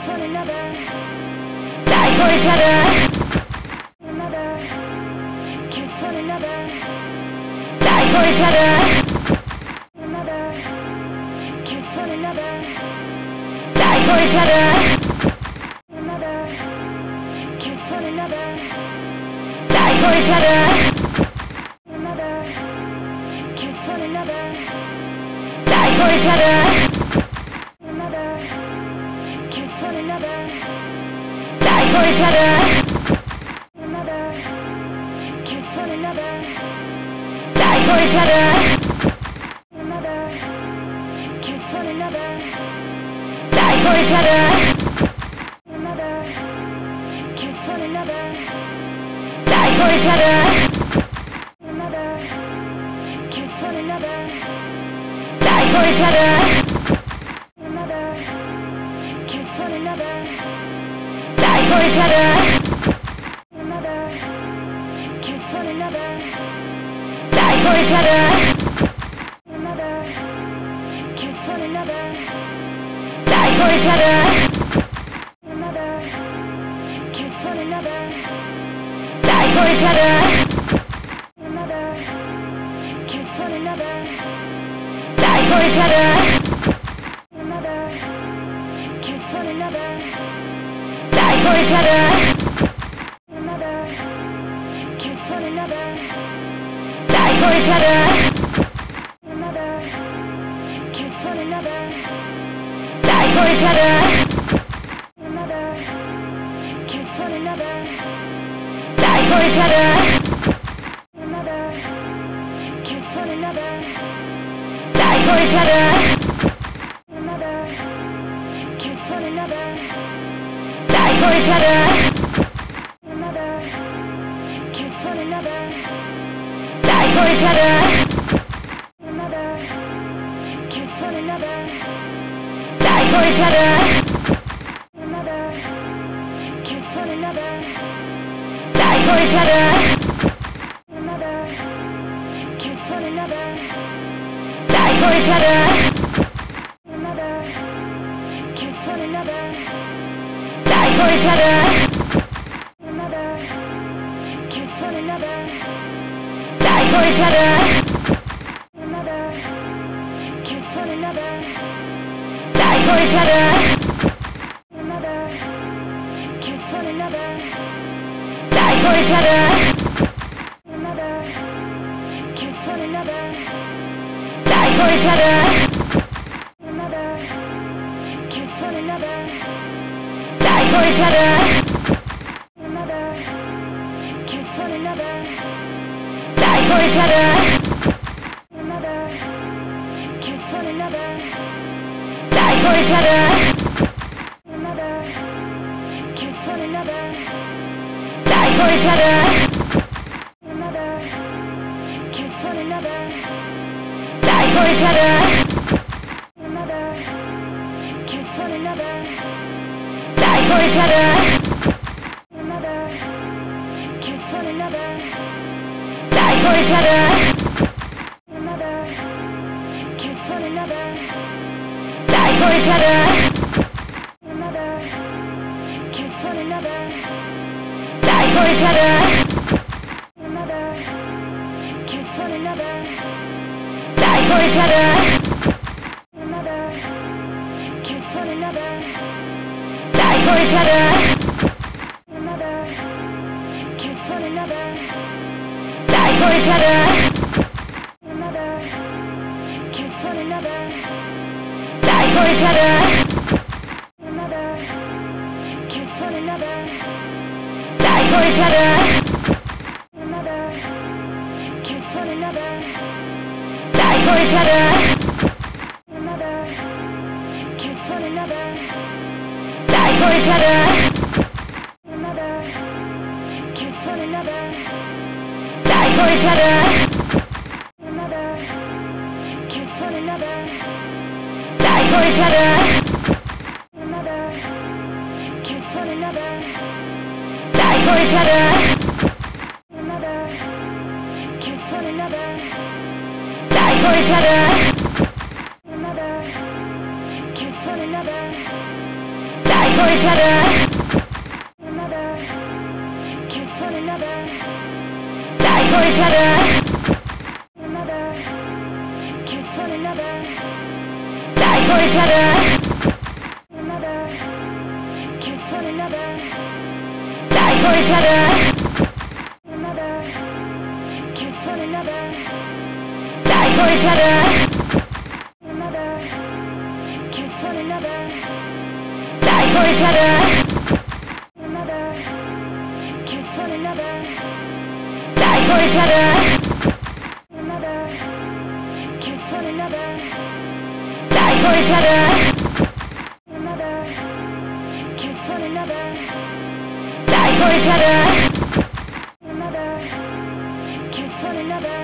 one another, die for each other. Your mother, kiss one another, die for each other. Your mother, kiss one another, die for each other. Your mother, kiss one another, die for each other. Your mother, kiss one another, die for each other. Your mother, kiss one another, die for each other. Your mother, kiss one another, die for each other. Your mother, kiss one another, die for each other. Your mother, kiss one another, die for each other. Your mother, kiss one another, die for each other. Your mother, kiss one another, die for each other. Your mother, kiss one another, die for each other. Your mother, kiss one another, die for each other. Your mother, kiss one another, die for each other. Your mother, kiss one another, die for each other. Your mother, kiss one another, die for each other. Your mother, kiss one another, die for each other. Your mother, kiss one another, die for each other. Your mother, kiss one another, die for each other. Your mother, kiss one another, die for each other. Your mother, kiss one another, die for each other. Your mother, kiss one another, die for each other. Your mother, kiss one another, die for each other. Your mother, kiss one another, die for each other. Your mother, kiss one another, die for each other. Your mother, kiss one another, die for each other. Your mother, kiss one another, die for each other. Your mother, kiss one another, die for each other. Your mother, kiss one another, die for each other. Your mother, kiss one another, die for each other. Your mother, kiss one another, die for each other. Your mother, kiss one another, die for each other. Your mother, kiss one another, die for each other. Your mother, kiss one another, die for each other. Your mother, kiss one another, die for each other. Your mother, kiss one another, die for each other. Your mother, kiss one another, die for each other. Your mother, kiss one another, die for each other. Your mother, kiss one another, die for each other. Your mother, kiss one another, die for each other. Your mother, kiss one another, die for each other. Your mother, kiss one another, die for each other. Your mother, kiss one another, die for each other. Your mother, kiss one another, die for each other. Your mother, kiss one another, die for each other. Your mother, kiss one another, die for each other. Your mother, kiss one another, die for each other. Your mother, kiss one another, die for each other. Your mother, kiss one another, die for each other. Your mother, kiss one another, die for each other. Your mother, kiss one another, die for each other. Your mother, kiss one another. Die for each other. Your mother, kiss one another. Die for each other. Your mother, kiss one another. Die for each other. Your mother, kiss one another. Die for each other. Your mother, kiss one another. Die for each other. Your mother, kiss one another. Die for each other. Your mother, kiss one another. Die for each other. Your mother, kiss one another. Die for each other. Your mother, kiss one another.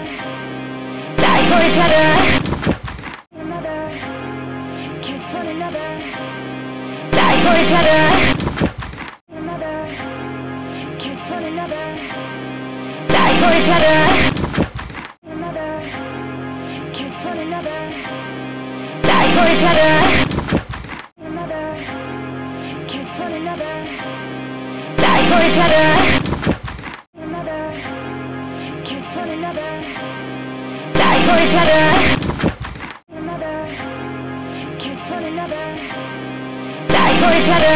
Die for each other. Your mother, kiss one another. Die for each other. Your mother, kiss one another. Die for each other. Your mother, kiss one another. Die for each other. Your mother, kiss one another. Die for each other. Your mother, kiss one another. Die for each other. Your mother, kiss one another. Die for each other.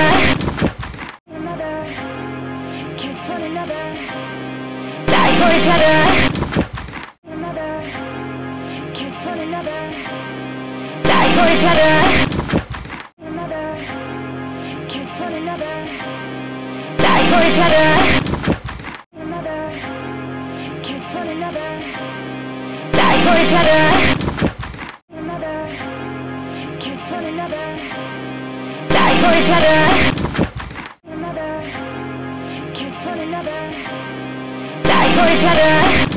Your mother, kiss one another. Die for each other. Your mother, kiss one another. Die for each other. Your mother, kiss one another. Die for each other. Your mother, kiss one another. Die for each other. Your mother, kiss one another. Die for each other. Your mother, kiss one another. Die for each other.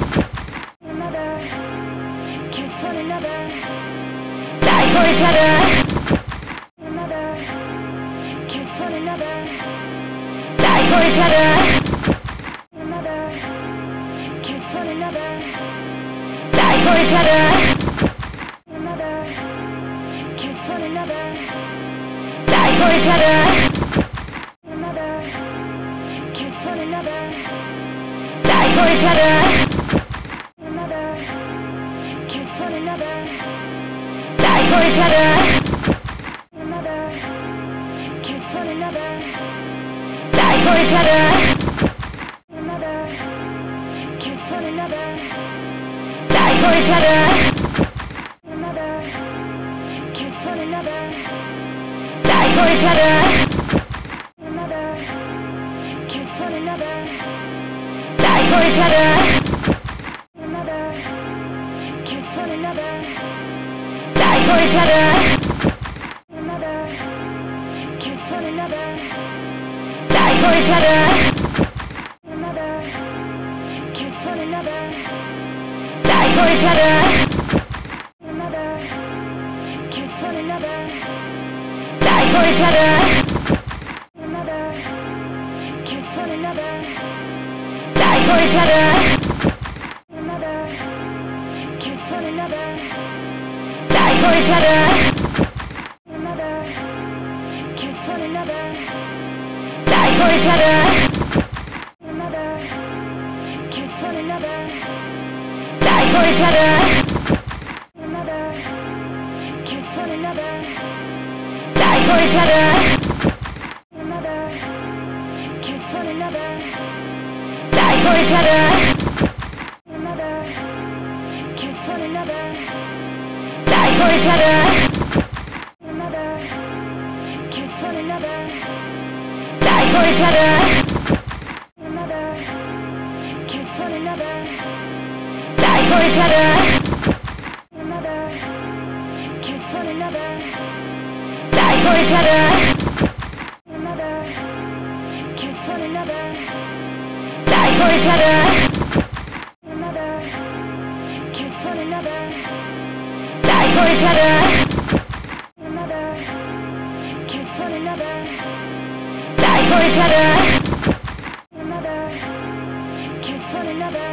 Your mother, kiss one another. Die for each other. Your mother, kiss one another. Die for each other. Your mother, kiss one another. Die for each other. Your mother, kiss one another. Die for each other. Your mother, kiss one another. Die for each other. Your mother, kiss one another. Die for each other. Your mother, kiss one another. Die for each other. Your mother, kiss one another. Die for each other. Your mother, kiss one another. Die for each other. Your mother, kiss one another. Die for each other. Your mother, kiss one another. Die for each other. Your mother, kiss one another. Die for each other. Your mother, kiss one another. Die for each other. Your mother, kiss one another. Die for each other. Your mother, kiss one another. Die for each other. Your mother, kiss one another. Die for each other. Your mother, kiss one another. Die for each other. Your mother, kiss one another. Die for each other. Your mother, kiss one another. Die for each other. Your mother, kiss one another. Die for each other. Your mother, kiss one another. Die for each other. Your mother, kiss one another. Die for each other. Your mother, kiss one another. Die for each other. Your mother, kiss one another. Die for each other. Your mother, kiss one another. Die for each other. Your mother, kiss one another. Die for each other. Your mother, kiss one another. Die for each other. Your mother, kiss one another.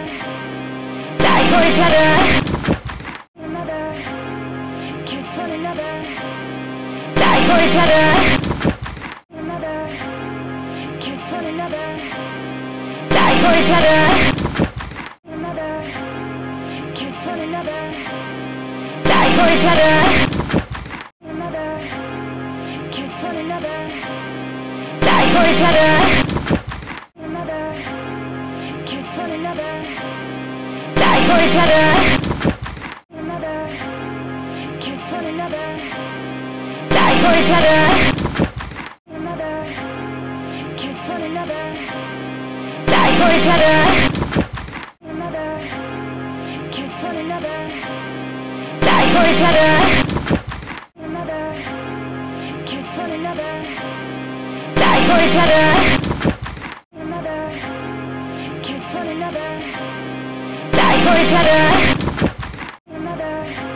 Die for each other. Your mother, kiss one another. Die for each other. Your mother, for each other. Your mother, kiss one another. Die for each other. Your mother, kiss one another. Die for each other. Your mother, kiss one another. Die for each other. Your mother, kiss one another. Die for each other. Your mother, kiss one another. Die for each other. Your mother, kiss one another. Die for each other. Your mother, kiss one another. Die for each other. Your mother, kiss one another. Die for each other. Your mother,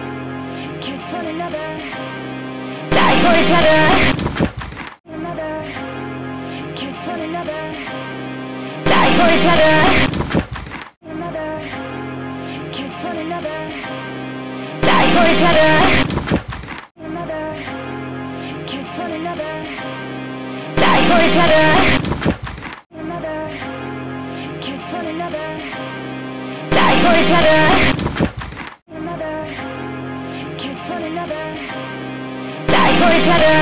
kiss one another. Die for each other. Your mother, kiss one another. Die for each other. Your mother, kiss one another. Die for each other. Your mother, kiss one another. Die for each other. Your mother, kiss one another. Die for each other. Your mother, kiss one another. Die for each other.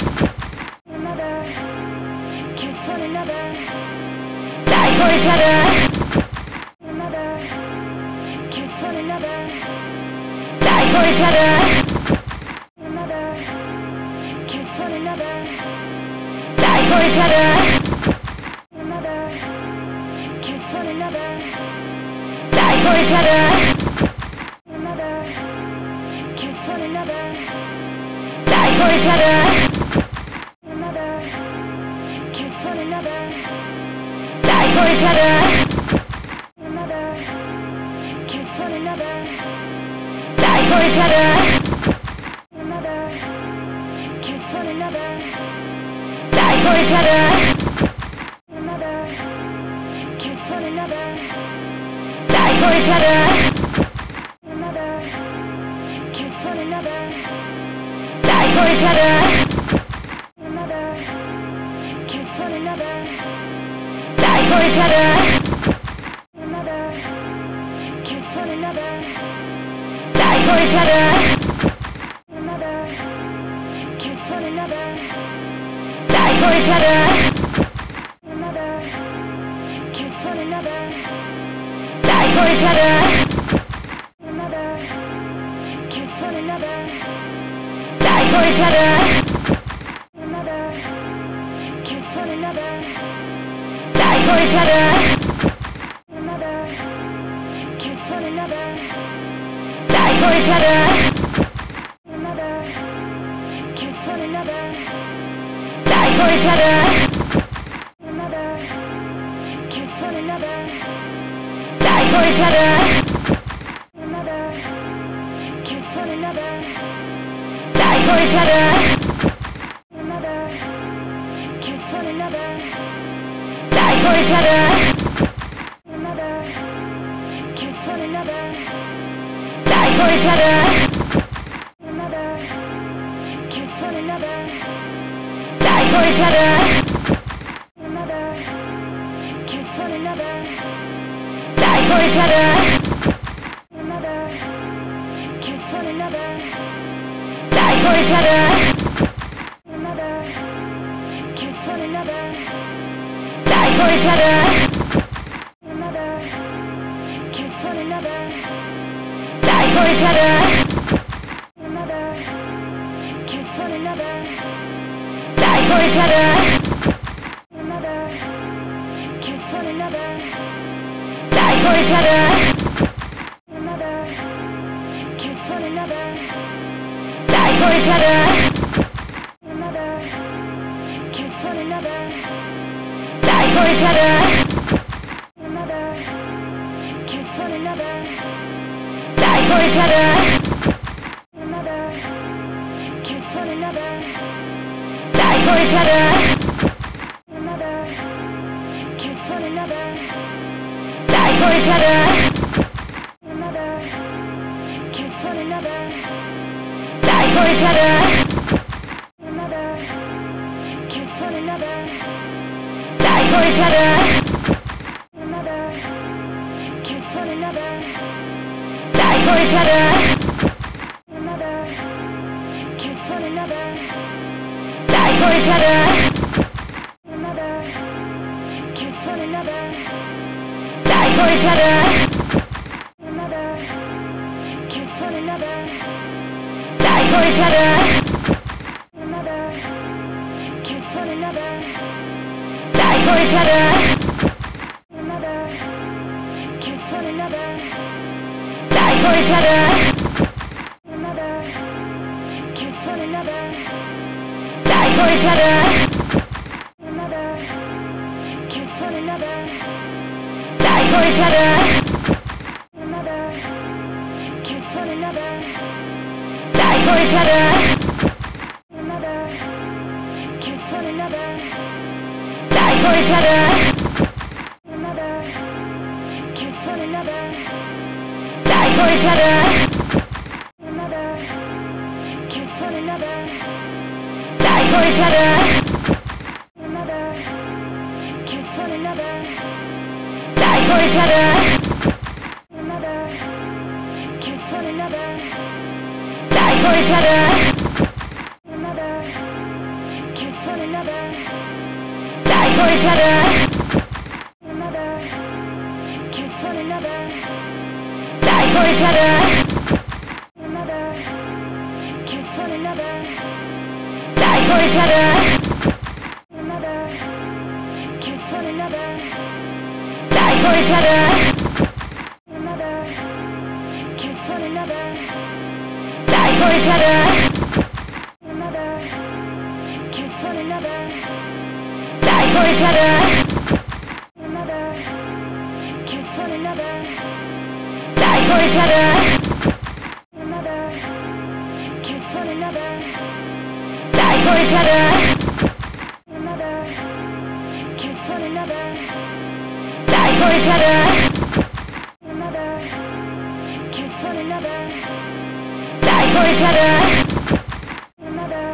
Your mother, kiss one another. Die for each other. Your mother, kiss one another. Die for each other. Your mother, kiss one another. Die for each other. Your mother, kiss one another. Die for each other. Your mother, kiss one another. Die for each other. Your mother, kiss one another. Die for each other. Your mother, kiss one another. Die for each other. Your mother, kiss one another. Die for each other. Your mother, kiss one another. Die for each other. Your mother, kiss one another. Die for each other. Your mother, kiss one another. Die for each other. Your mother, kiss one another. Die for each other. Your mother, kiss one another. Die for each other. Your mother, kiss one another. Die for each other. Your mother, kiss one another. Die for each other. Your mother, kiss one another. Die for each other. Your mother, kiss one another. Die for each other. Your mother, kiss one another. Die for each other. Your mother, kiss one another. Die for each other. Your mother, kiss one another. Die for each other. Your mother, kiss one another. Die for each other. Your mother, kiss one another. Die for each other. Your mother, kiss one another. Die for each other. Your mother, kiss one another. Die for each other. Your mother, kiss one another. Die for each other. Your mother, kiss one another. Die for each other. Your mother, kiss one another. Die for each other. Your mother, kiss one another. Die for each other. Your mother, kiss one another. Die for each other. Your mother, kiss one another. Die for each other. Your mother, kiss one another. Die for each other. Your mother, kiss one another. Die for each other. Your mother, kiss one another. Die for each other. Your mother, kiss one another. Die for each other. Your mother, kiss one another. Die for each other. Your mother, kiss one another. Die for each other. Your mother, each other. Your mother, kiss one another. Die for each other. Your mother, kiss one another. Die for each other. Your mother, kiss one another. Die for each other. Your mother, kiss one another. Die for each other. Your mother, kiss one another. Die for each other. Your mother, kiss one another. Die for each other. Your mother, kiss one another. Die for each other. Your mother, kiss one another. Die for each other. Your mother, kiss one another. Die for each other. Your mother, kiss one another. Die for each other. Your mother, kiss one another. Die for each other. Your mother, kiss one another. Die for each other. Your mother, kiss one another. Die for each other. Your mother, kiss one another. Die for each other. Your mother, kiss one another. Die for each other. Your mother, kiss one another. Die for each other. Your mother, kiss one another. Die for each other. Your mother, kiss one another. Die for each other. Your mother, kiss one another. Die for each other. Your mother, kiss one another. Die for each other. Your mother, kiss one another. Die for each other. Your mother, kiss one another. Die for each other. Your mother, kiss one another. Die for each other. Your mother,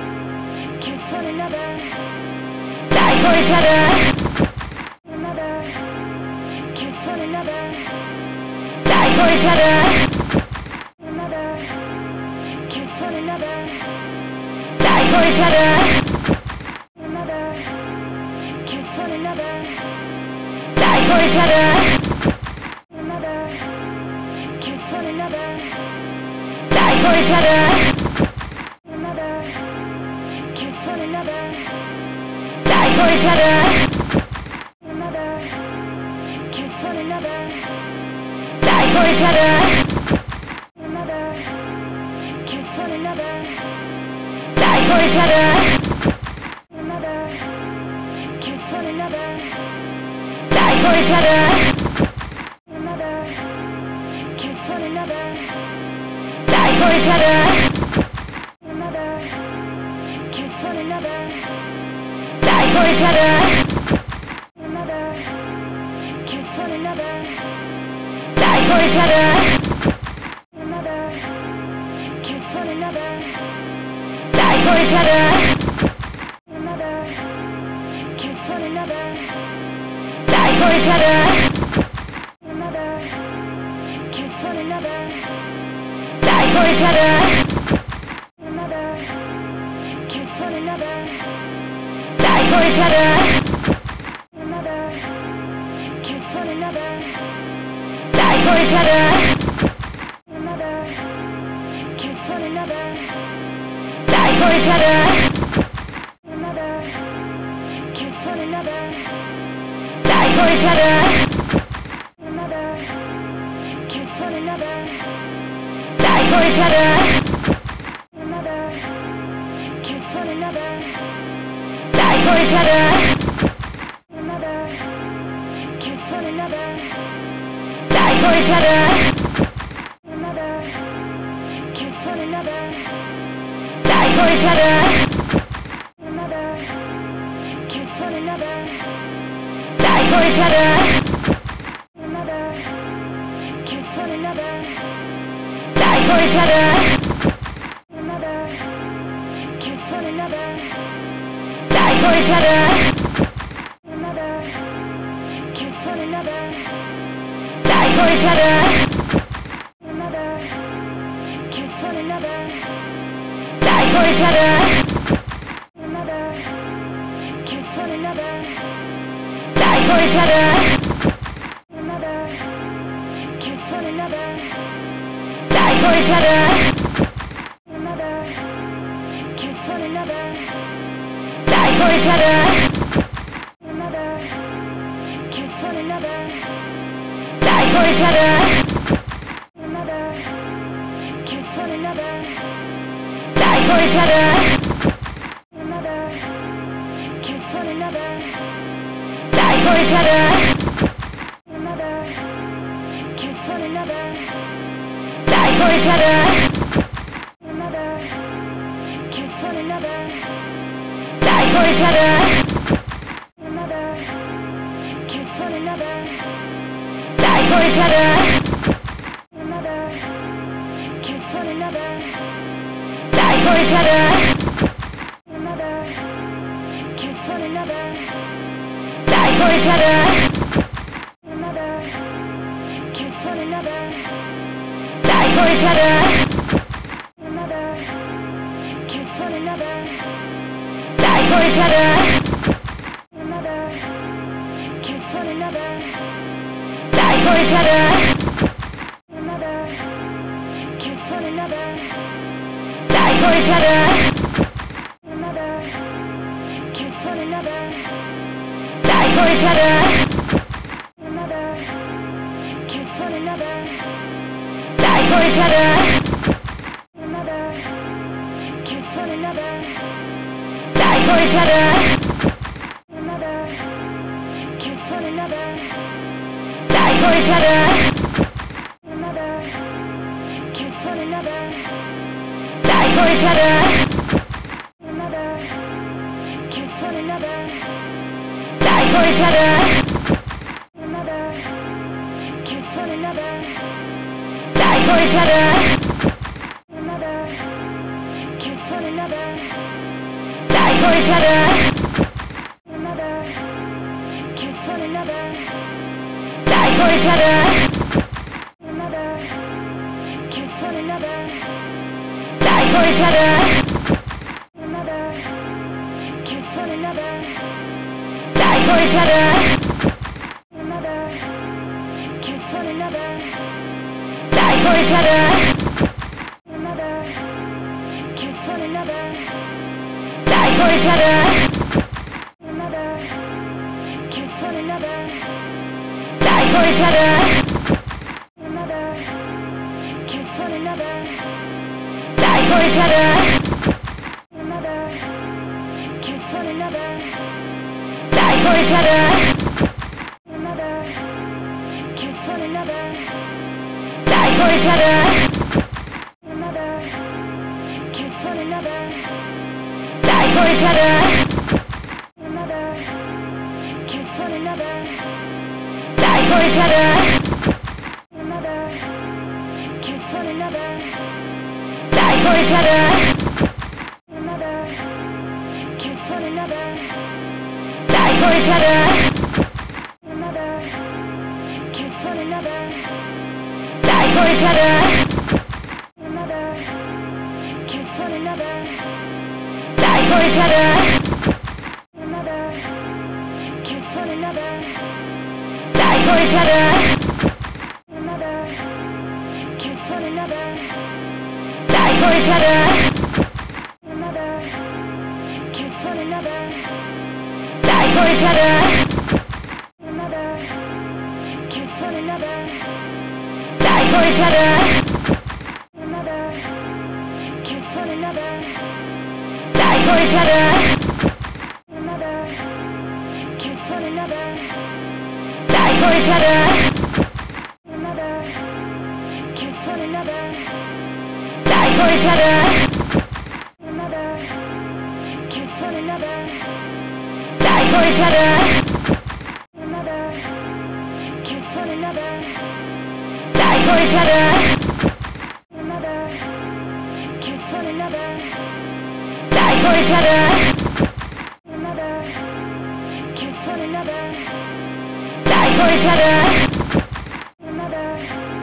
kiss one another. Die for each other. Your mother, kiss one another. Die for each other. Your mother, kiss one another. Die for each other. Your mother, kiss one another. Die for each other. Your mother, kiss one another. Die for each other. Your mother, kiss one another. Die for each other. Your mother, kiss one another. Die for each other. Your mother, kiss one another. Die for each other. Your mother, kiss one another. Die for each other. Your mother, kiss one another. Die for each other. Your mother, kiss one another. Die for each other. Your mother, kiss one another. Die for each other. Your mother, kiss one another. Die for each other. Your mother, kiss one another. Die for each other. Your mother, kiss one another. Die for each other. Your mother, kiss one another. Die for each other. Your mother, kiss one another. Die for each other. Your mother, kiss one another. Die for each other. Your mother, kiss one another. Die for each other. Your mother, kiss one another. Die for each other. Your mother, kiss one another. Die for each other. Your mother, kiss one another. Die for each other. Your mother, kiss one another. Die for each other. Your mother, kiss one another. Die for each other. Your mother, kiss one another. Die for each other. Your mother, kiss one another. Die for each other. Your mother, kiss one another. Die for each other. Your mother, each other. Your mother, kiss one another. Die for each other. Your mother, kiss one another. Die for each other. Your mother, kiss one another. Die for each other. Your mother, kiss one another. Die for each other. Your mother, kiss one another. Die for each other. Your mother, kiss one another. Die for each other. Your mother, kiss one another. Die for each other. Your mother, kiss one another. Die for each other. Your mother, kiss one another. Die for each other. Your mother, kiss one another. Die for each other. Your mother, kiss one another. Die for each other. Your mother, kiss one another. Die for each other. Your mother, kiss one another. Die for each other. Your mother, kiss one another. Die for each other. Your mother, kiss one another. Die for each other. Your mother, kiss one another. Die for each other. Your mother, kiss one another. Die for each other. Your mother, kiss one another. Die for each other. Your mother, kiss one another. Die for each other. Your mother, kiss one another. Die for each other. Your mother, kiss one another. Die for each other. Your mother, kiss one another. Die for each other. Your mother, kiss one another. Die for each other. Your mother, kiss one another. Die for each other. Your mother, kiss one another. Die for each other. Your mother, kiss one another. Die for each other. Your mother, kiss one another. Die for each other. Your mother, kiss one another. Die for each other. Your mother, kiss one another. Die for each other. Your mother, kiss one another. Die for each other. Your mother, kiss one another. Die for each other. Your mother, kiss one another. Die for each other. Your mother, kiss one another. Die for each other. Your mother, kiss one another. Die for each other. Your mother, kiss one another. Die for each other. Your mother, kiss one another. Die for each other. Your mother, kiss one another. Die for each other. Your mother, kiss one another. Die for each other. Your mother, kiss one another. Die for each other. Your mother, kiss one another. Die for each other. Your mother, kiss one another. Die for each other. Your mother, kiss one another. Die for each other. Your mother, kiss one another. Die for each other. Your mother, kiss one another. Die for each other. Your mother, kiss one another. Die for each other. Your mother, kiss one another. Die for each other. Your mother, kiss one another. Die for each other. Your mother, kiss one another. Die for each other. Your mother, kiss one another. Die for each other. Your mother,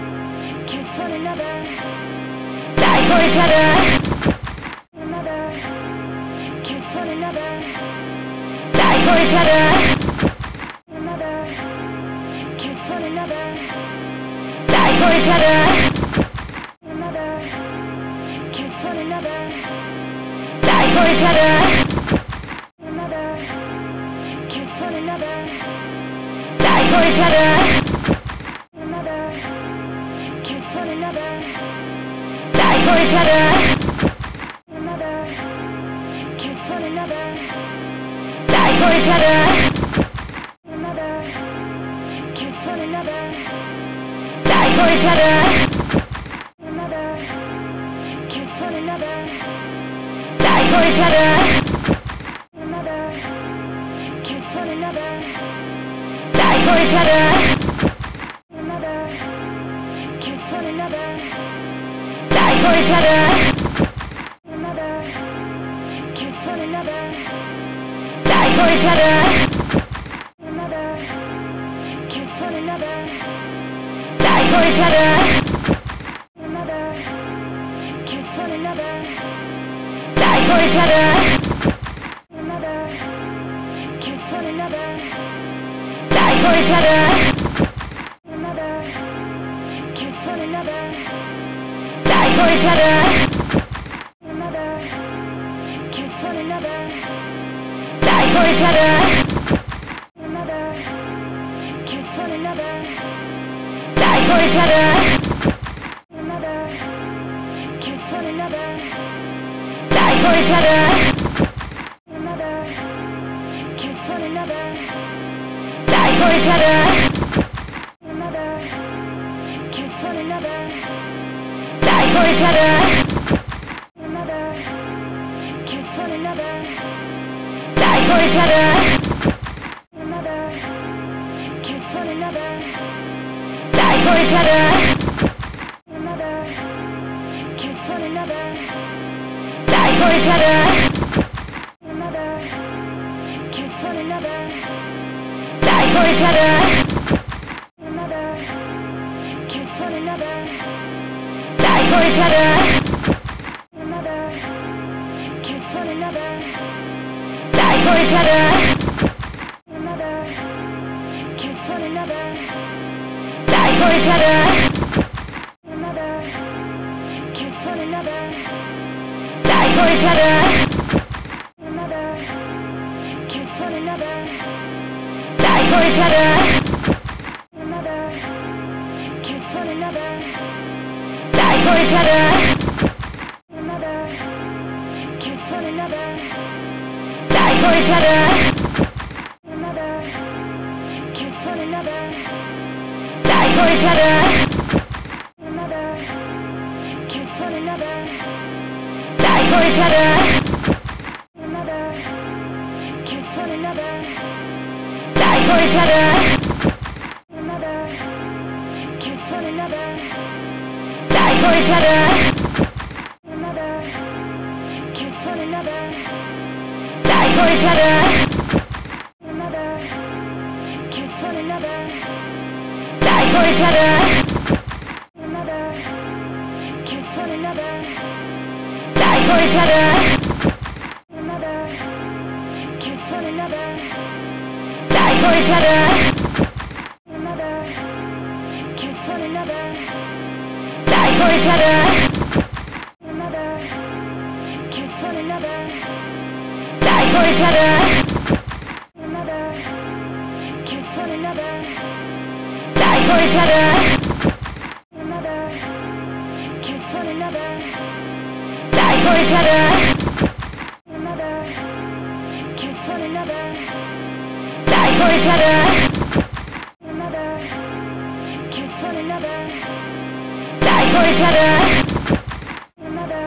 kiss one another. Die for each other. Your mother, another. Die for each other. Your mother. Kiss one another. Die for each other. Your mother. Kiss one another. Die for each other. Your mother. Kiss one another. Die for each other. Your mother. Kiss one another. Die for each other. Your mother. Kiss one another. Die for each other. Your mother. Kiss one another. Die for each other. Your mother. Kiss one another. Die for each other. Your mother. Kiss one another. Die for each other. Your mother. Kiss one another. Die for each other. Your mother. Kiss one another. Die for each other. Your mother. Kiss one another. Die for each other. Your mother. Kiss one another. Die for each other. Your mother. Kiss one another. Die for each other. Your mother. Kiss one another. Die for each other. Your mother. Kiss one another. Die for each other. Your mother. Kiss one another. Die for each other. Your mother. Kiss one another. Die for each other. Your mother. Kiss one another. Die for each other. Your mother. Kiss one another. Die for each other. Your mother. Kiss one another. Die for each other. Your mother. Kiss one another. Die for each other. Your mother. Kiss one another. Die for each other. Your mother. Kiss one another. Die for each other. Your mother. Kiss one another. Die for each other. Your mother. Kiss one another. Die for each other. Your mother. Kiss one another. Die for each other. Your mother. Kiss one another. Die for each other. Your mother. Kiss one another. Die for each other. Your mother. Kiss one another. Die for each other. Your mother. Kiss one another. Die for each other. Your mother. Kiss one another. Die for each other. Your mother. Kiss one another. Die for each other. Your mother. Kiss one another. Die for each other. Your mother. Kiss one another. Die for each other. Your mother. Kiss one another. Die for each other. Your mother. Kiss one another. Die for each other. Your mother. Kiss one another. Die for each other. Your mother. Kiss one another. Die for each other. Your mother. Kiss one another. Die for each other. Your mother. Kiss one another. Die for each other. Your mother. Kiss one another. Die for each other. Your mother. Kiss one another. Die for each other. Your mother. Kiss one another. Die for each other. Your mother. Kiss one another. Die for each other. Your mother.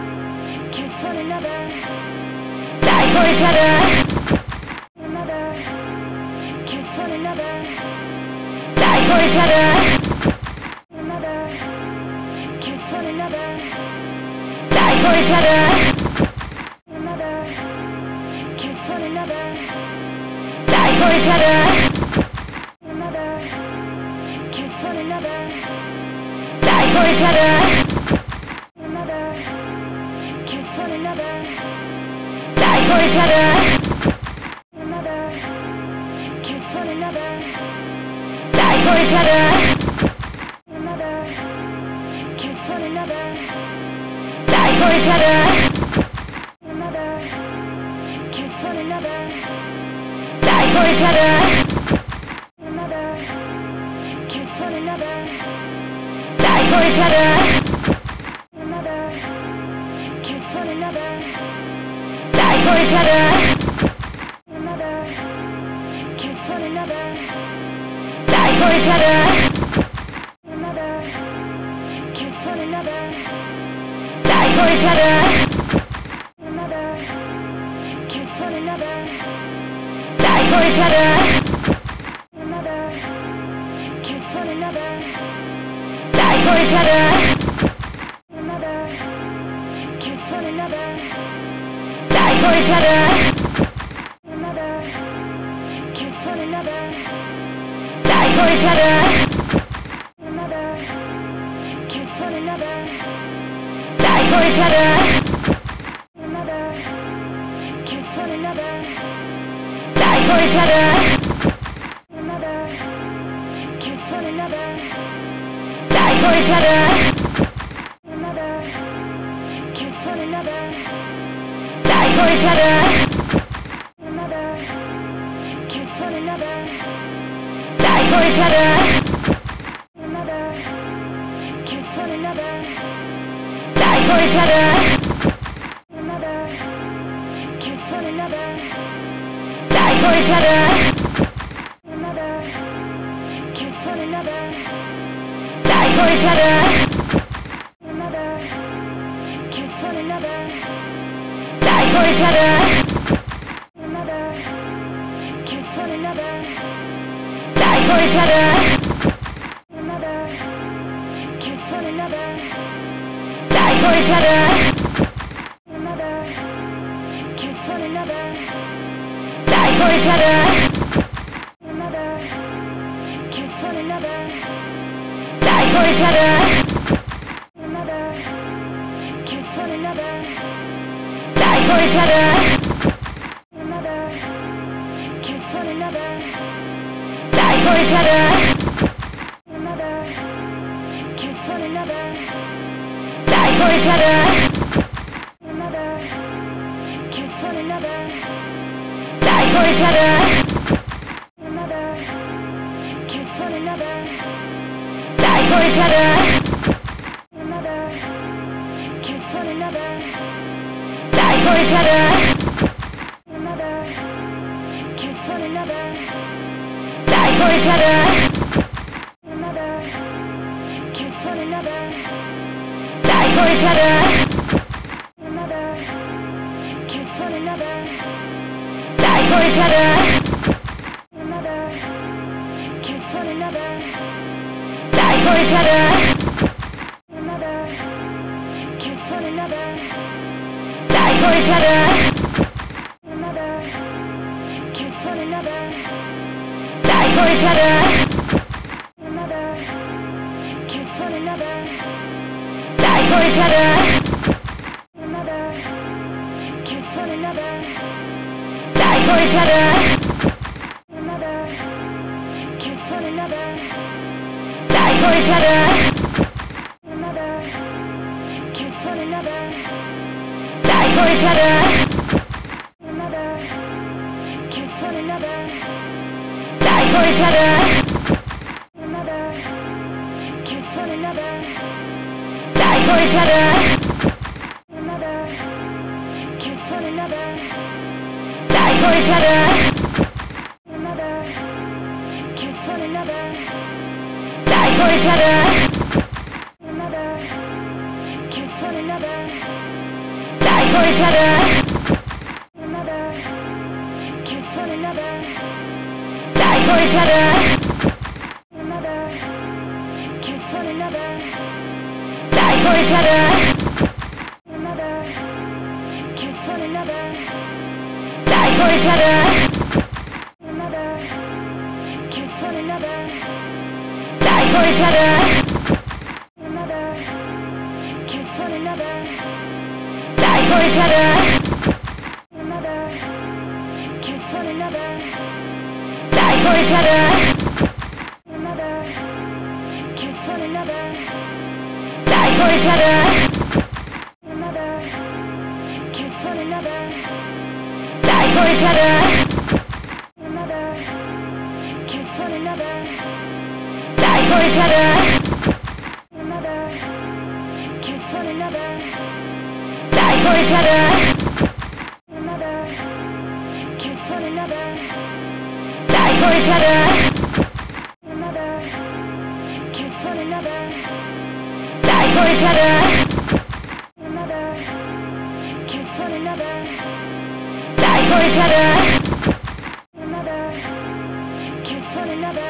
Kiss one another. Die for each other. Your mother. Kiss one another. Die for each other. Your mother. Kiss one another. Die for each other. Your mother. Kiss one another. Die for each other. Your mother. Kiss one another. Die for each other. Your mother. Kiss one another. Die for each other. other. Your mother. Kiss one another. Die for each other. Your mother. Kiss one another. Die for each other. Your mother. Kiss one another. Die for each other. Your mother. Kiss one another. Die for each other. Your mother. Kiss one another. Die for each other. Your mother. Kiss one another. Die for each other. Your mother. Kiss one another. Die for each other. Your mother. Kiss one another. Die for each other. Your mother. Kiss one another. Die for each other. Your mother. Kiss one another. Die for each other. Your mother. Kiss one another. Die for each other. Your mother. Kiss one another. Die for each other. Your mother. Kiss one another. Die for each other. Your mother. Kiss one another. Die for each other. Your mother. Kiss one another. Die for each other. Your mother. Kiss one another. Die for each other. Your mother. Kiss one another. Die for each other. Your mother. Kiss one another. Die for each other. Your mother. Kiss one another. Die for each other. Your mother. Kiss one another. Die for each other. Your mother. Kiss one another. Die for each other. Your mother. Kiss one another. Die for each other. Your mother. Kiss one another. Die for each other. Your mother. Kiss one another. Die for each other. Your mother. Kiss one another. Die for each other. Your mother. Kiss one another. Die for each other. Your mother. Kiss one another. Die for each other. Your mother. Kiss one another. Die for each other. Your mother. Kiss one another. Die for each other. Your mother. Kiss one another. Die for each other. Your mother. Kiss one another. Die for each other. Your mother. Kiss one another. Die for each other. Your mother. Kiss one another. Die for each other. Your mother. Kiss one another. Die for each other. Your mother. Kiss one another. Die for each other. Your mother. Kiss one another. Die for each other. Your mother. Kiss one another. Die for each other. Your mother. Kiss one another. Die for each other. Your mother. Kiss one another. Die for each other. Your mother. Kiss one another. Die for each other. Your mother. Kiss one another. Die for each other. Your mother. Kiss one another. Die for each other. Your mother. Kiss one another. Die for each other. Your mother. Kiss one another. Die for each other. Your mother. Kiss one another. Die for each other. Your mother. Kiss one another. Die for each other. Your mother. Kiss one another. Die for each other. Your mother. Kiss one another. Die for each other. Your mother. Kiss one another. Die for each other. Your mother. Kiss one another. Die for each other. Your mother. one another, die for each other. Your mother, kiss one another, die for each other. Your mother, kiss one another, die for each other. Your mother, kiss one another, die for each other. Your mother, kiss one another, die for each other. Your mother, kiss one another, die for each other. Your mother, kiss one another, die for each other. Your mother, kiss one another, die for each other. Your mother, kiss one another,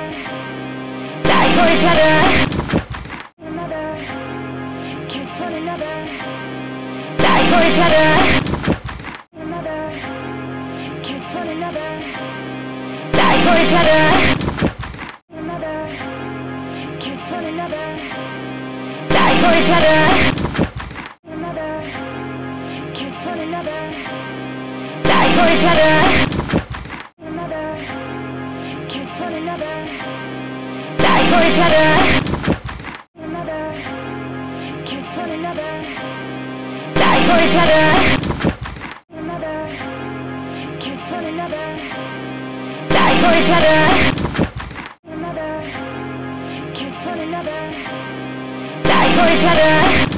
die for each other. Your mother, kiss one another, die for each other. Your mother, kiss one another, die for each other. Your mother, kiss one another, die for each other. Your mother, kiss one another, die for each other. Your mother, kiss one another, die for each other. Your mother, kiss one another, die for each other. Your mother, kiss one another, die for each other. Your mother, kiss one another, die for each other.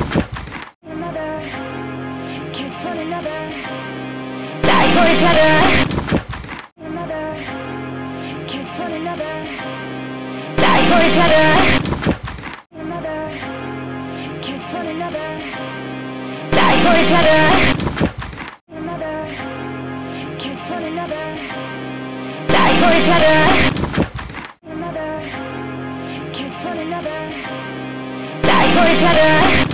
Your mother, kiss one another, die for each other. Your mother, kiss one another, die for each other. Your mother, kiss one another, die for each other. Your mother, kiss one another, die for each other. Your mother, kiss one another, die for each other.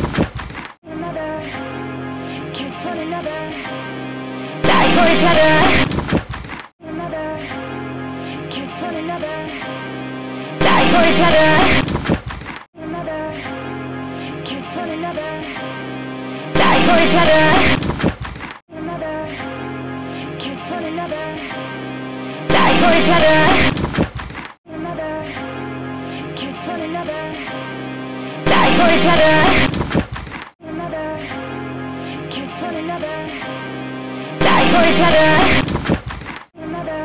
Your mother, kiss one another, die for each other. Your mother, kiss one another, die for each other. Your mother, kiss one another, die for each other. Your mother, kiss one another, die for each other. Your mother, kiss one another, die for each other. Your mother, kiss one another, die for each other. Your mother,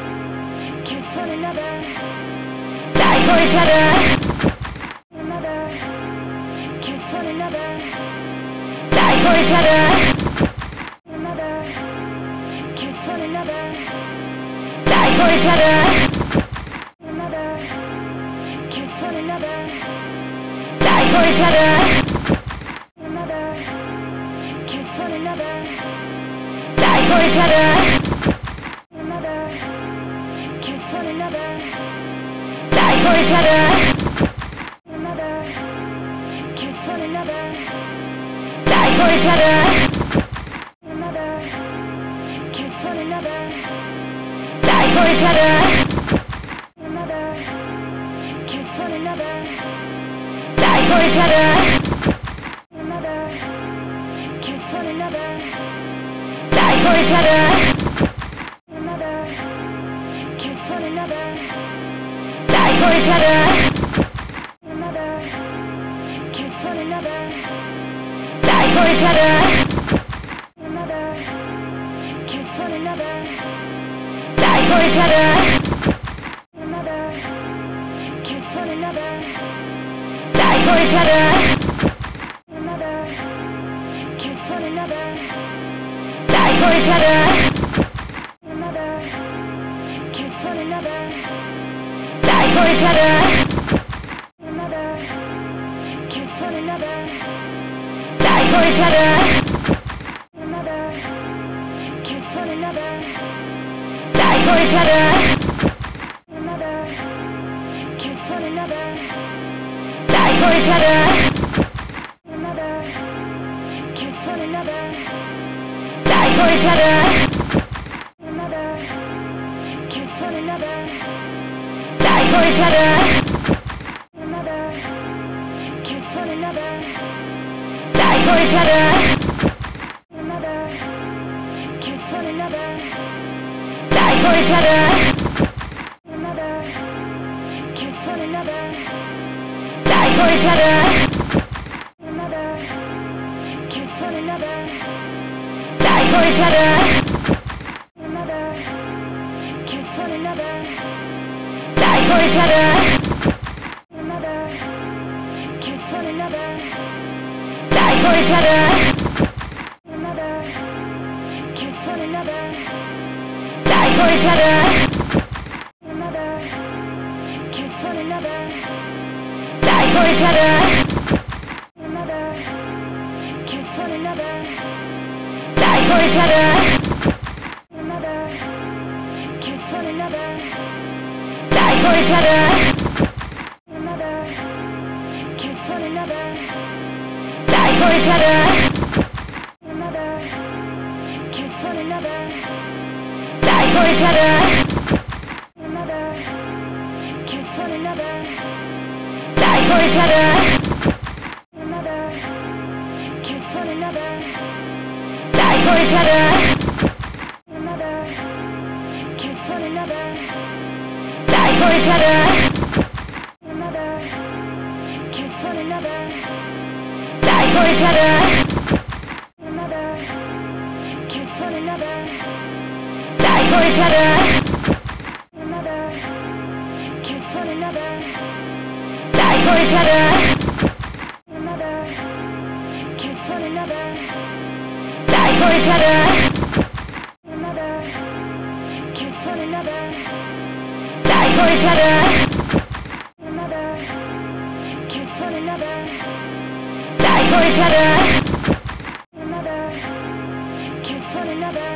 kiss one another, die for each other. Your mother, kiss one another, die for each other. Your mother, kiss one another, die for each other. Your mother, kiss one another, die for each other. Your mother, kiss one another, die for each other. Your mother, kiss one another, die for each other. Your mother, kiss one another, die for each other. Your mother, kiss one another, die for each other. Your mother, kiss one another, die for each other. Your mother, kiss one another, die for each other. Your mother, kiss one another, die for each other. Your mother, kiss one another, die for each other. Your mother, kiss one another, die for each other. Your mother, kiss one another, die for each other. Your mother, kiss one another, die for each other. Your mother, kiss one another, die for each other. Your mother, kiss one another, die for each other. Your mother, kiss one another, die for each other. Your mother, kiss one another, die for each other. Your mother, kiss one another, die for each other. Your mother, kiss one another, die for each other. Your mother, kiss one another, die for each other. Your mother, kiss one another, die for each other. Your mother, kiss one another. Die for each other. Your mother, kiss one another. Die for each other. Your mother, kiss one another. Die for each other. Your mother, kiss one another. Die for each other. Your mother, kiss one another. Die for each other. Your mother, kiss one another. Die for each other. Your mother, kiss one another. Die for each other. Your mother, kiss one another. Die for each other. Your mother, kiss one another. Die for each other. Your mother, kiss one another. Die for each other. Your mother, kiss one another. Die for each other. Your mother, kiss one another. Die for each other. Your mother, kiss one another. Die for each other. Your mother, kiss one another. Die for each other. Your mother, kiss one another. Die for each other. Your mother, kiss one another. Die for each other. Your mother, kiss one another. Die for each other. Your mother, kiss one another. Die for each other. Your mother, kiss one another. Die for each other. Your mother, kiss one another.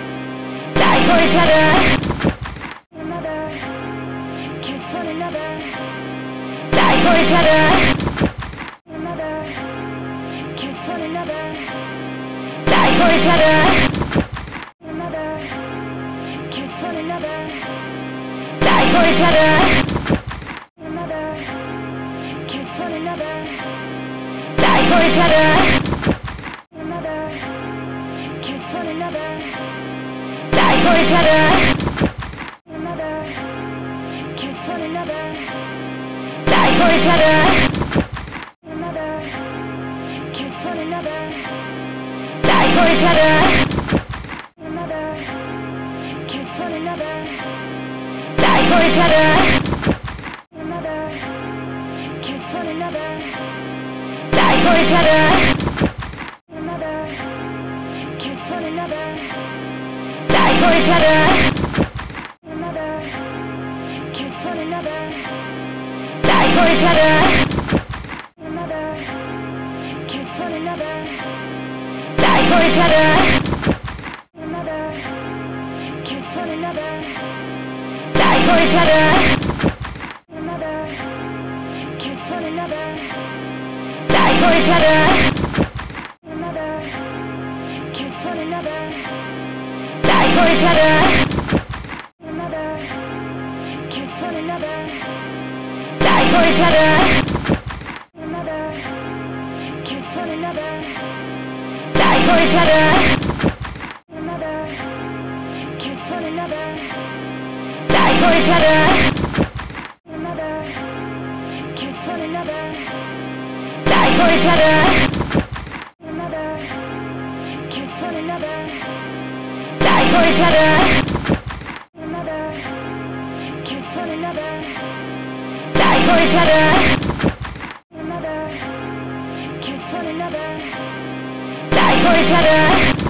Die for each other. Your mother, kiss one another. Die for each other. Your mother, kiss one another. Die for each other. Your mother, kiss one another. Die for each other. Your mother, kiss one another. Die for each other. Your mother, kiss one another. Die for each other. Your mother, kiss one another. Die for each other. Your mother, kiss one another. Die for each other. Your mother, kiss one another. Die for each other. Your mother, kiss one another. Die for each other. Your mother, kiss one another. Die for each other. Your mother, kiss one another. Die for each other. Your mother, kiss one another. Die for each other. Your mother, kiss one another. Die for each other. Your mother, kiss one another. Die for each other. Your mother, kiss one another. Die for each other. Your mother, kiss one another. Die for each other. Your mother, kiss one another. Die for each other. Your mother, kiss one another. Die for each other. Your mother, kiss one another. Die for each other. Your mother, kiss one another. Die for each other. Your mother, kiss one another. Die for each other. Your mother, kiss one another. Die for each other.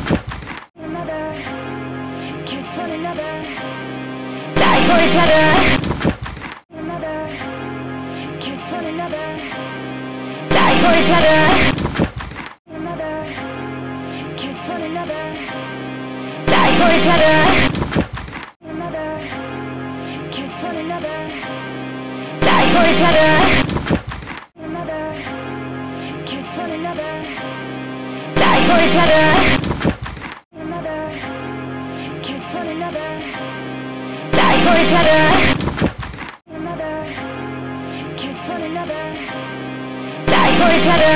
Your mother, kiss one another. Die for each other. Your mother, kiss one another. Die for each other. Your mother, kiss one another. Die for each other. Your mother, kiss one another. Die for each other. Your mother, kiss one another. Die for each other. Your mother, kiss one another. Die for each other. Your mother, kiss one another. Die for each other.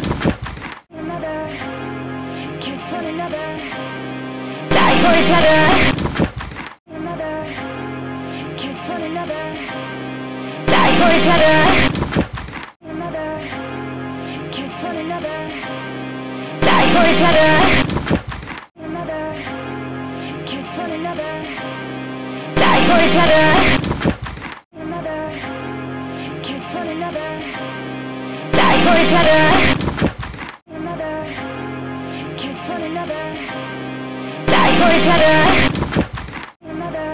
Your mother, kiss one another. Die for each other. Your mother, for each other. Your mother, kiss one another. Die for each other. Your mother, kiss one another. Die for each other. Your mother, kiss one another. Die for each other. Your mother, kiss one another. Die for each other. Your mother,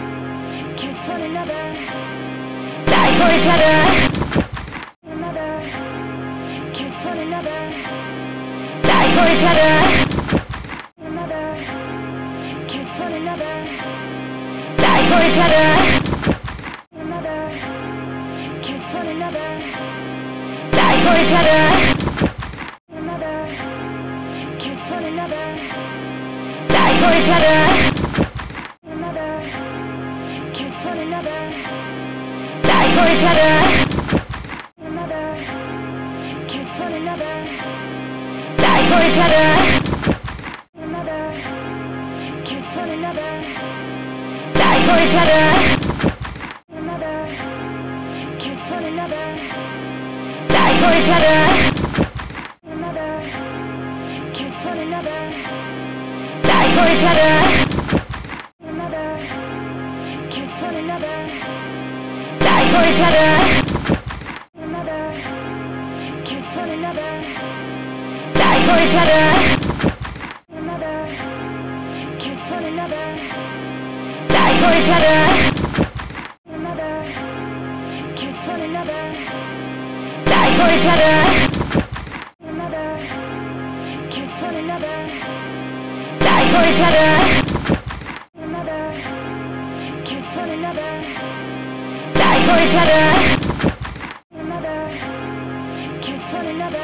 kiss one another. Die for each other. Your mother, kiss one another. Die for each other. Your mother, kiss one another. Die for each other. Your mother, kiss one another. Die for each other. Your mother, kiss one another. Die for each other. Your mother, kiss one another. Die for each other. Your mother, kiss one another. Die for each other. Your mother, kiss one another. Die for each other. Your mother, kiss one another. Die for each other. Your mother, kiss one another. Die for each other. Your mother, kiss one another. Die for each other. Your mother, kiss one another. Die for each other. Your mother, kiss one another. Die for each other. Your mother, kiss one another. Die for each other. Your mother, kiss one another. Die for each other. Your mother, kiss one another. Die for each other. Your mother, kiss one another.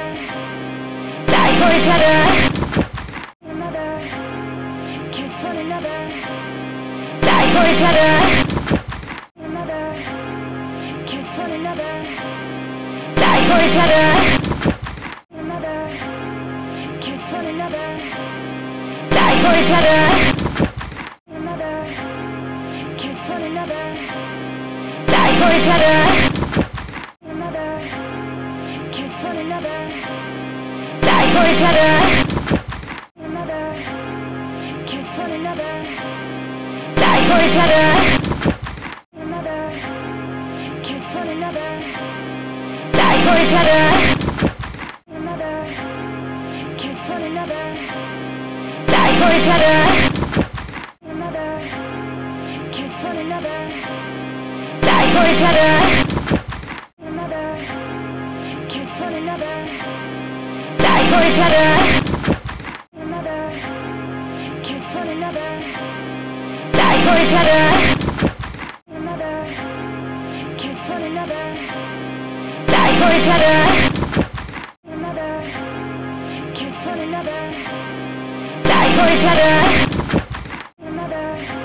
Die for each other. Your mother, kiss one another. Die for each other. Your mother, kiss one another. Die for each other. Your mother, kiss one another. Die for each other. Your mother, kiss one another. Die for each other. Your mother, kiss one another. Die for each other. Your mother, kiss one another. Die for each other. Your mother, kiss one another. Die for each other. Your mother, kiss one another. Die for each other. Your mother, kiss one another. Die for each other. Your mother, kiss one another. Die for each other. Your mother, kiss one another. Die for each other. Your mother, kiss one another. Die for each other. Your mother, kiss one another. Die for each other. Your mother,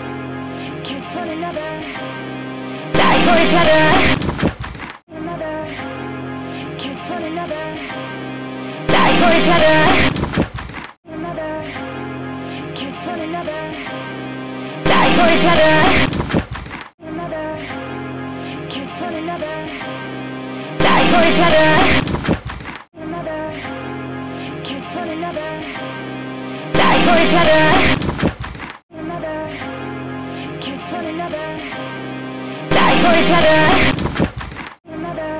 kiss one another. Die for each other. Your mother, kiss one another. Die for each other. Your mother, kiss one another. Die for each other. Your mother, kiss one another. Die for each other. Your mother, kiss one another. Die for each other. Your mother, kiss one another. Die for each other. Your mother,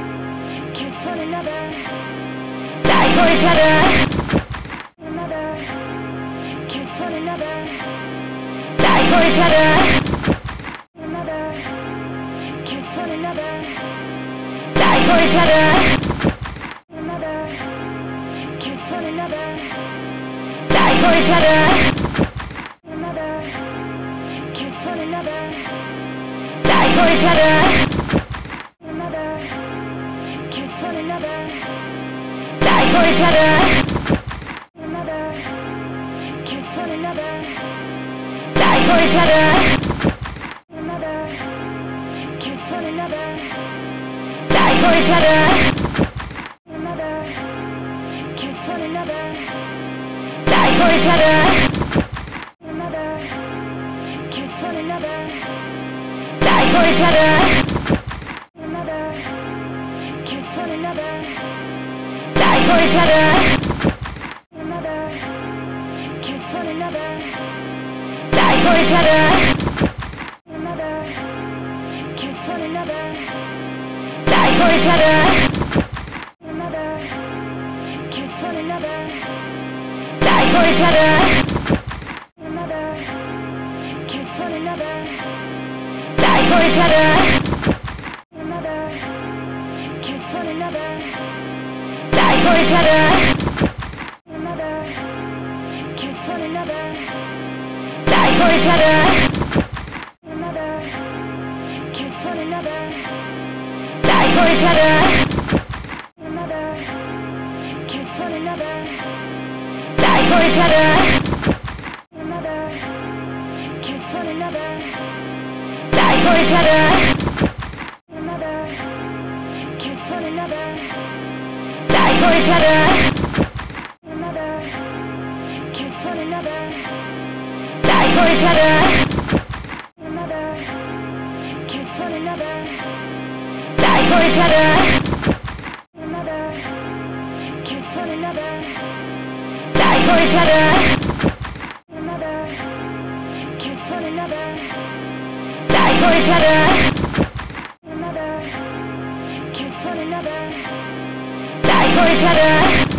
kiss one another. Die for each other. Your mother, kiss one another. Die for each other. Your mother, kiss one another. Die for each other. Your mother, kiss one another. Die for each other. Your mother, kiss one another. Die for each other. Your mother, kiss one another. Die for each other. Your mother, kiss one another. Die for each other. Your mother, kiss one another. Die for each other. Your mother, kiss one another. Die for each other. Your mother, kiss one another. Die for each other. Your mother, one another, die for each other. Your mother, kiss one another, die for each other. Your mother, kiss one another, die for each other. Your mother, kiss one another, die for each other. Your mother, kiss one another, die for each other. Your mother, kiss one another, die for each other. Your mother, kiss one another, die for each other. Your mother, kiss one another, die for each other. Your mother, kiss one another, die for each other. Your mother, kiss one another, die for each other. Your mother, kiss one another, die for each other. Your mother, kiss one another, die for each other. Your mother, kiss one another, die for each other. Your mother, kiss one another, die for each other. Your mother, kiss one another, die for each other. Your mother, kiss one another, die for each other.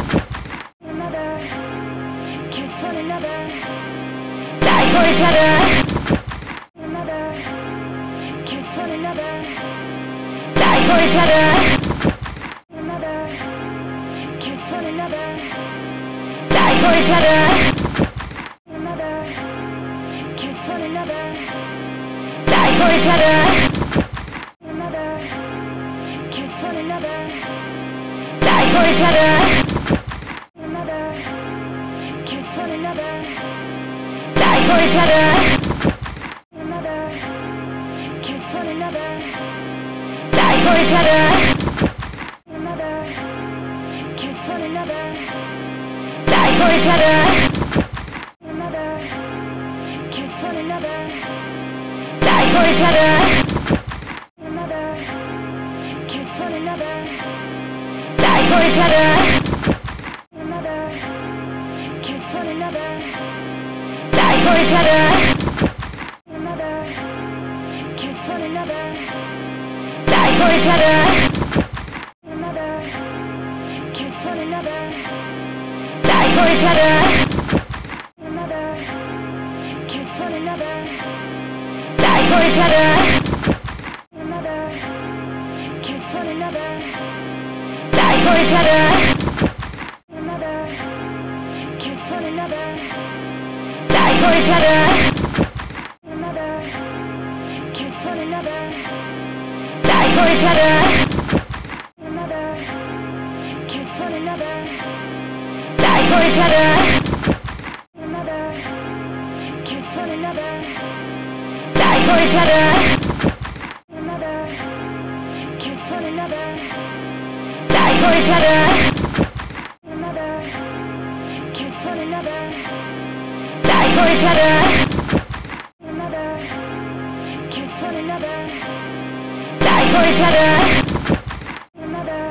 Your mother, kiss one another, die for each other. Your mother, kiss one another, die for each other. Your mother, kiss one another, die for each other. Your mother, kiss one another, die for each other. Your mother, kiss one another, die for each other. Your mother, kiss one another, die for each other. Your mother, kiss one another, die for each other. Your mother, kiss one another, die for each other. Your mother, kiss one another, die for each other. Your mother, kiss one another, die for each other. Your mother, kiss one another, die for each other. Your mother, kiss one another, die for each other. Your mother, kiss one another, die for each other. Your mother, kiss one another, die for each other. Your mother, kiss one another, die for each other. Your mother, kiss one another, die for each other. Your mother, kiss one another, die for each other. Your mother, kiss one another, die for each other. Your mother, kiss one another, die for each other. Your mother, kiss one another, die for each other. Your mother, kiss one another, die for each other. Your mother, kiss one another, die for each other. Your mother,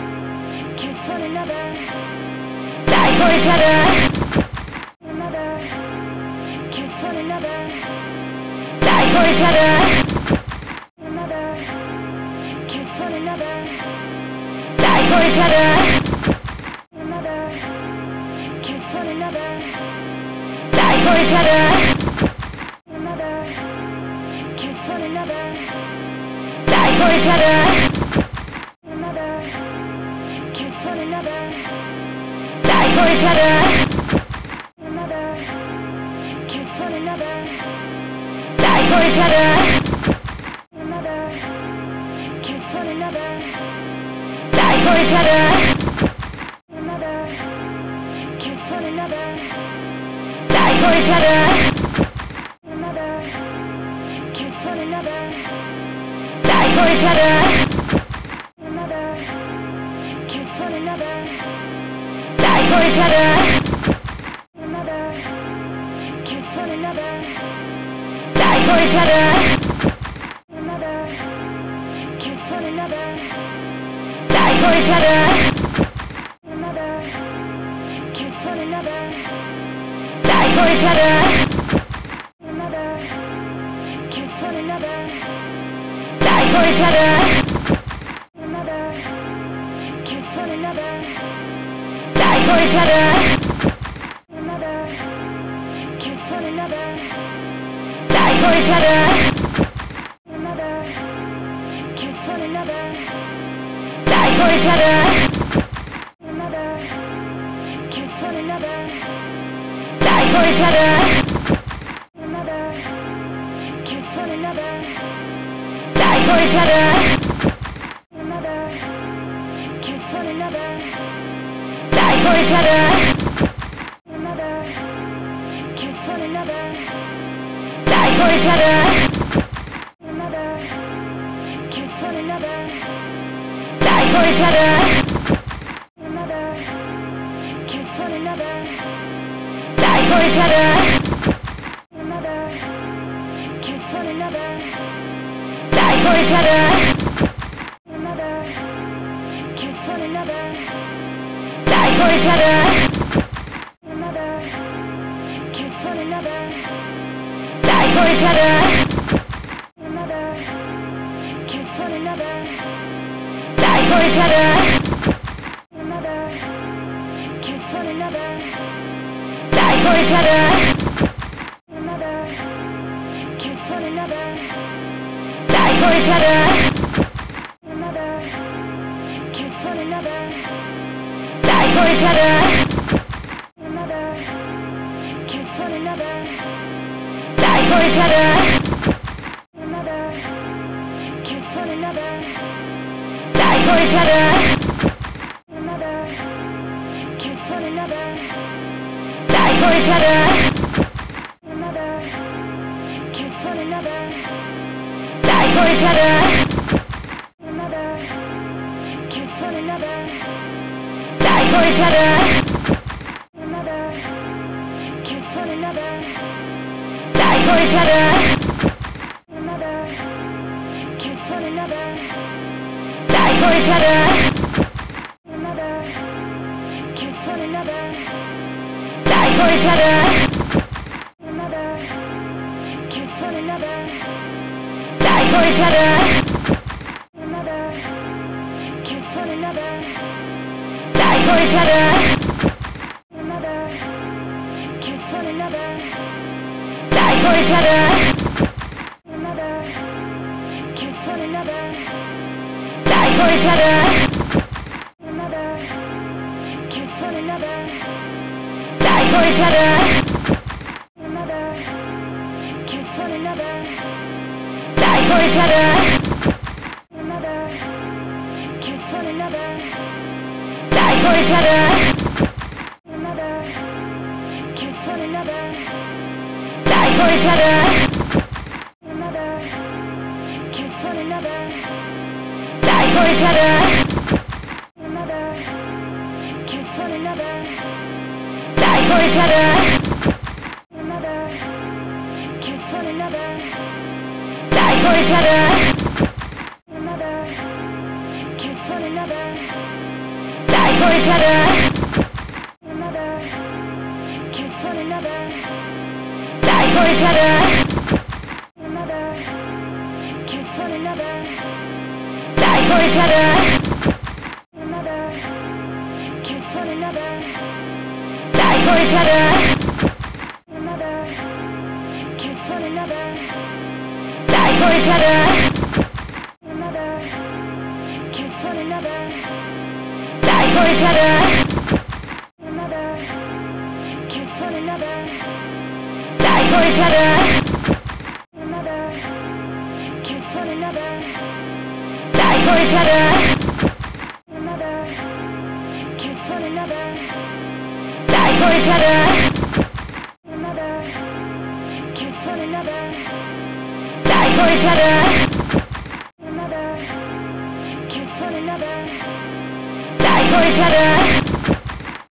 kiss one another, die for each other. Your mother, kiss one another, die for each other. Your mother, kiss one another, die for each other. Your mother, kiss one another, die for each other. Your mother, kiss one another, die for each other. Your mother, kiss one another, die for each other. Your mother, kiss one another, die for each other. Your mother, kiss one another, die for each other. Your mother, kiss one another, die for each other. Your mother, kiss one another, die for each other. Your mother, kiss one another, die for each other. Your mother, kiss one another, die for each other. Your mother, kiss one another, die for each each other. Your mother, kiss one another. Die for each other. Your mother, kiss one another. Die for each other. Your mother, kiss one another. Die for each other. Your mother, kiss one another. Die for each other. Your mother, kiss one another. Die for each other. Your mother, kiss one another. Die for each other. Your mother, kiss one another. Die for each other. Your mother, kiss one another. Die for each other. Your mother, kiss one another. Die for each other. Your mother, kiss one another. Die for each other. Your mother, kiss one another. Die for each other. Your mother, kiss one another. Die for each other. Your mother, kiss one another. Die for each other. Your mother, kiss one another. Die for each other. Your mother, kiss one another. Die for each other. Your mother, kiss one another. Die for each other. Your mother, kiss one another. Die for each other. Your mother, kiss one another. Die for each other. Your mother, kiss one another. Die for each other. Your mother, kiss one another. Die for each other. Your mother, kiss one another. Die for each other. Your mother, kiss one another. Die for each other. Your mother, kiss one another. Die for each other. Your mother, kiss one another. Die for each other. Your mother, kiss one another. Die for each other. Your mother, kiss one another. Die for each other. Your mother, kiss one another. Die for each other. Your mother, kiss one another. Die for each other. Your mother, kiss one another. Die for each other. Your mother, kiss one another. Die for each other. Your mother, kiss one another. Die for each other. Your mother, kiss one another. Die for each other. Your mother, kiss one another. Die for each other. Your mother, kiss one another. Die for each other. Your mother, kiss one another. Die for each other. Your mother, kiss one another. Die for each other. Your mother, kiss one another. Die for each other. Your mother, kiss one another. Die for each other. Your mother, kiss one another. Die for each other. Your mother, kiss one another. Die for each other. Your mother, kiss one another. Die for each other. Your mother, kiss one another. Die for each other. Your mother, kiss one another. Die for each other. Your mother, kiss one another. Die for each other. Your mother, kiss one another. Die for each other. Your mother, kiss one another. Die for each other. Your mother, kiss one another. Die for each other. Your mother, kiss one another. Die for each other.